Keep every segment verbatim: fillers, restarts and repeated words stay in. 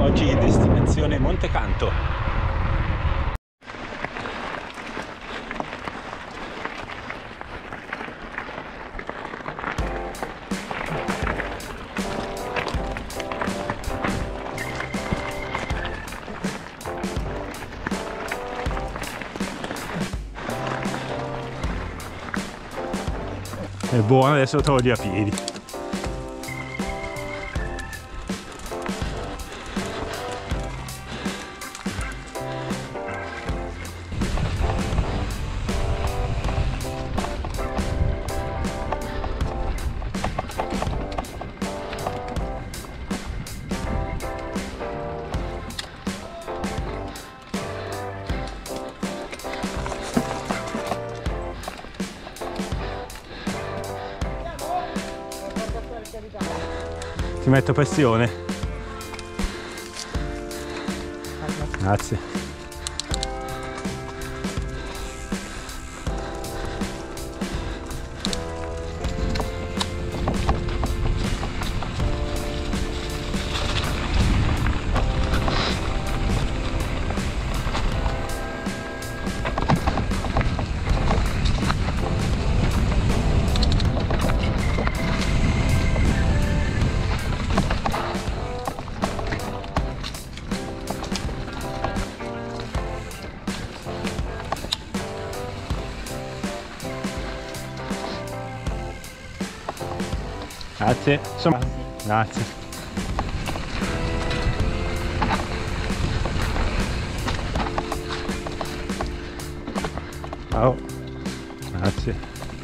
oggi destinazione Montecanto. È buono, adesso lo trovo lì a piedi. Ti metto pressione. Grazie. Grazie, insomma, grazie. Ciao, grazie.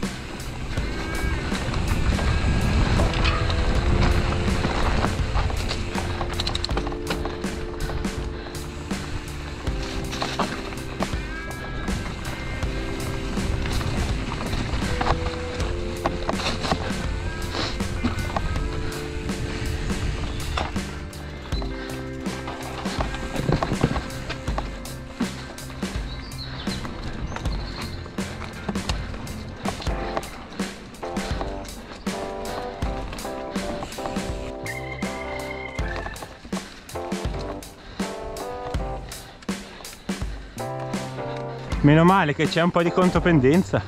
Meno male che c'è un po' di contropendenza.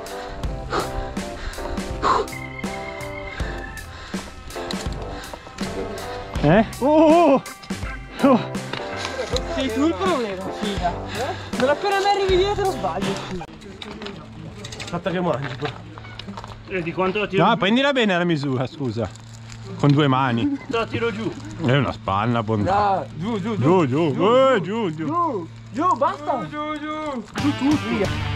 Eh? Oh! Oh! Sei tu il problema, figa. Non appena mi arrivi dietro sbaglio. Aspetta che mangi poi. E di quanto la tiro? No, prendila bene la misura, scusa. Con due mani. Te la tiro giù. È una spanna, bontà. Ah, giù, giù, giù. Giù, giù, eh, giù, giù. Giù, giù, basta. Giù, giù, giù. Giù tutti.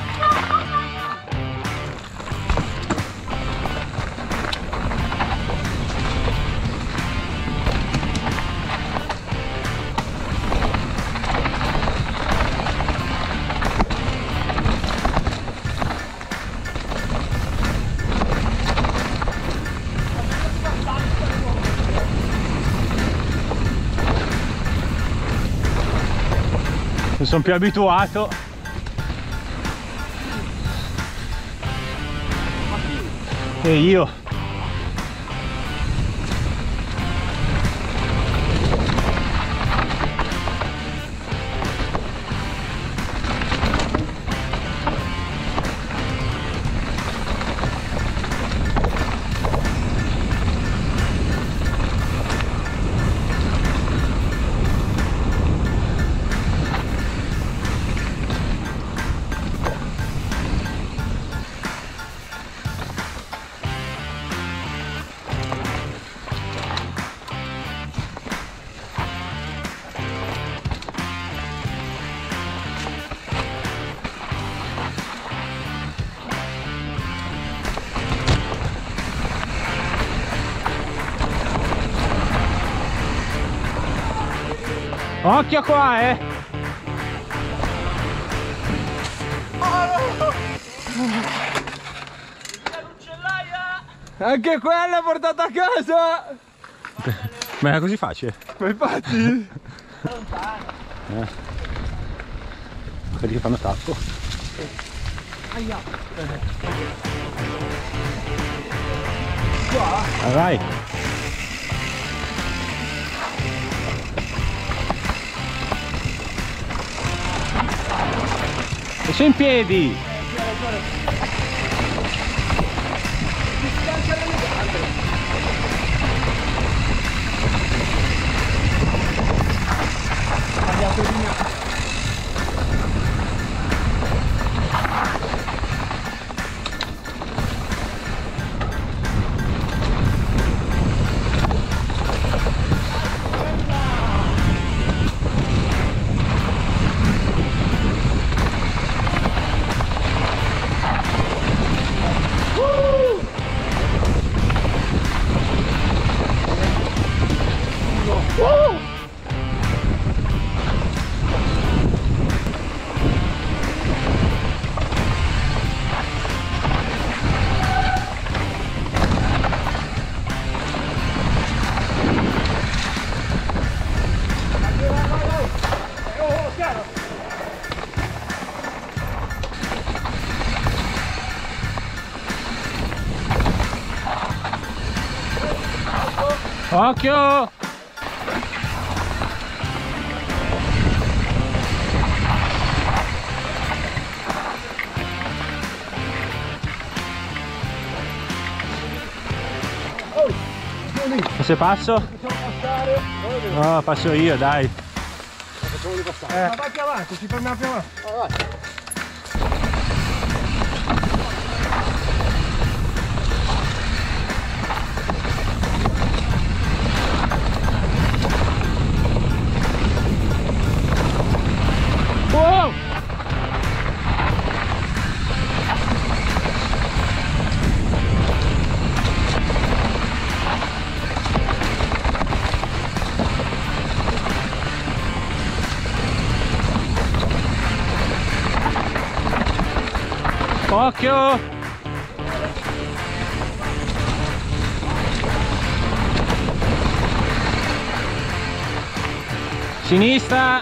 Non sono più abituato. E io. Occhio qua, eh! Anche quella è portata a casa! Ma era così facile? Ma infatti! Eh. Quelli che fanno tappo. Aia! Qua? Vai! Sei in piedi! Occhio! Se passo? No, passo io, dai. Eh. Ma vai più avanti, ci fermiamo più avanti. Vai, vai. Wow! Occhio! Sinistra!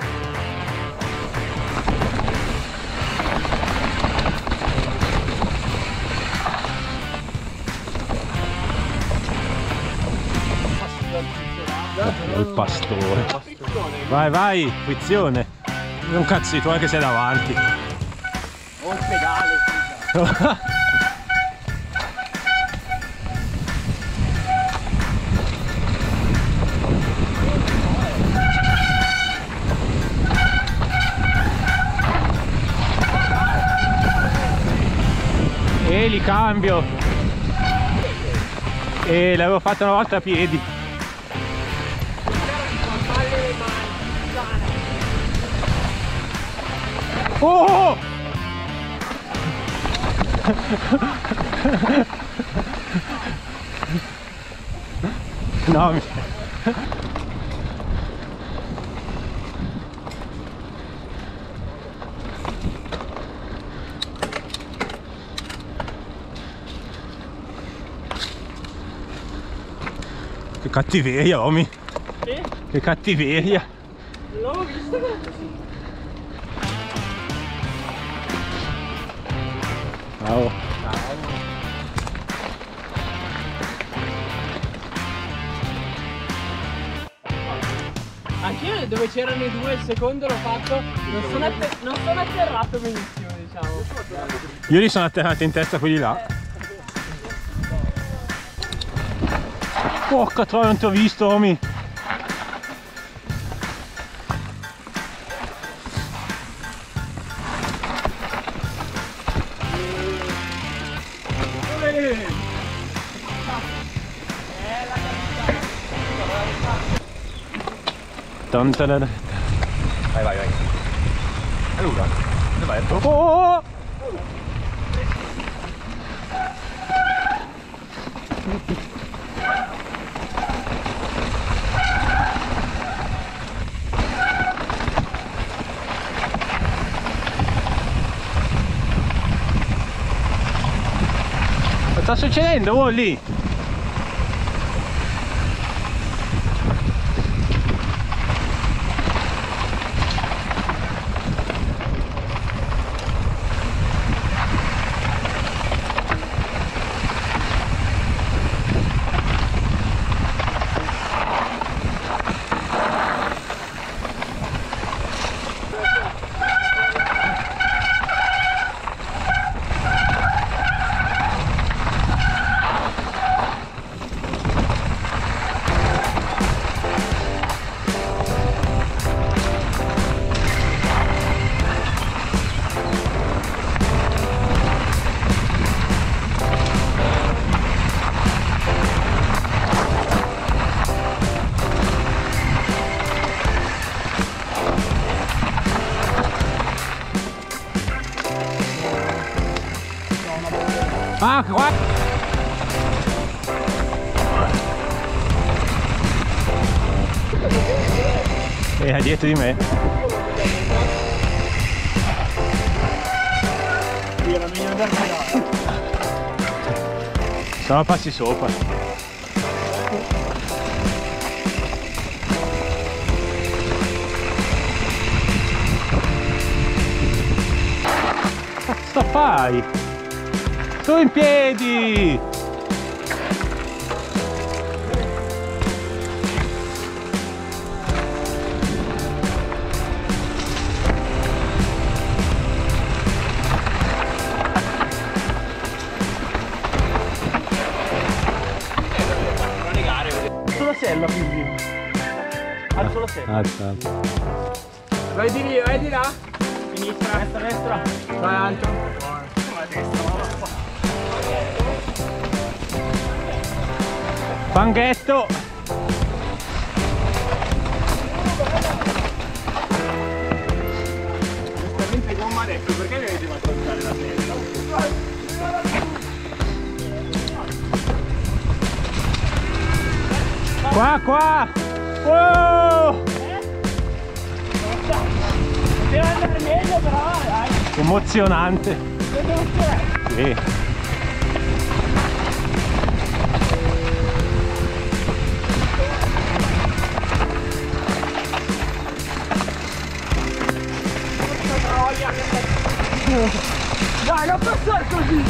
Il pastore. Vai, vai, frizione. Non cazzo di tu che sei davanti. Ho il pedale. E li cambio. E l'avevo fatta una volta a piedi. Oh! No, mi... Che cattiveria, Omi. Sì? Che cattiveria. Non l'avevo visto così. Ciao. Anch'io dove c'erano i due, il secondo l'ho fatto, non sono, atter non sono atterrato benissimo, diciamo. Io li sono atterrati in testa quelli là. Porca troia, non ti ho visto, Omi. Tantanana. Vai, vai, vai. Allora, dove vai? Oh, oh, oh. Cosa sta succedendo, oh, lì? Ah, qua! E è dietro di me. Sono passi sopra. Cosa fai? Su in piedi! Sulla sella quindi. Alzo la sella. Alza. Vai di lì, vai di là. Sinistra, destra, destra. Vai alto. La destra, va. Fanghetto! Giustamente gomma adesso, perché mi avete fatto alzare la sella? Qua, qua! Wow! Deve andare meglio però, dai. Emozionante! Sì. Dai, non passare così!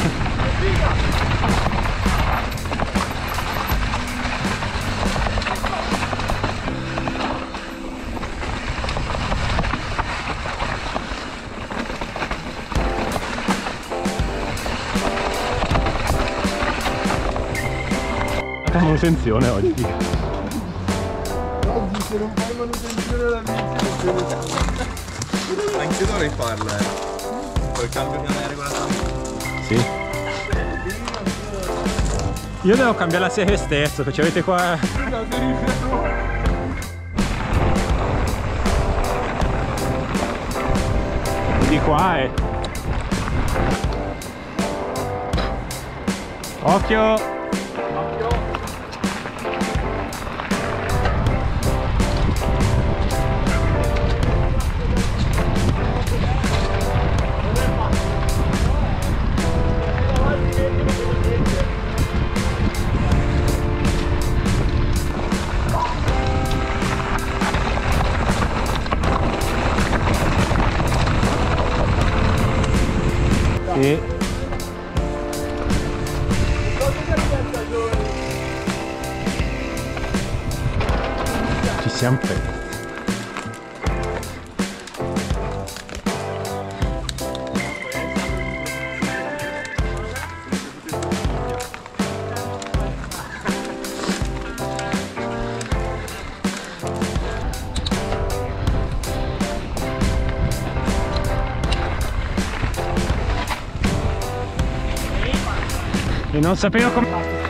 La manutenzione oggi. Oggi se non fai manutenzione della bici. Anche dovrei farla, eh. Col cambio che non è regolatamente. Sì. Io devo cambiare la serie stesso, che ci avete qua. Di qua è. Occhio! E ci siamo persi. E non sapevo come...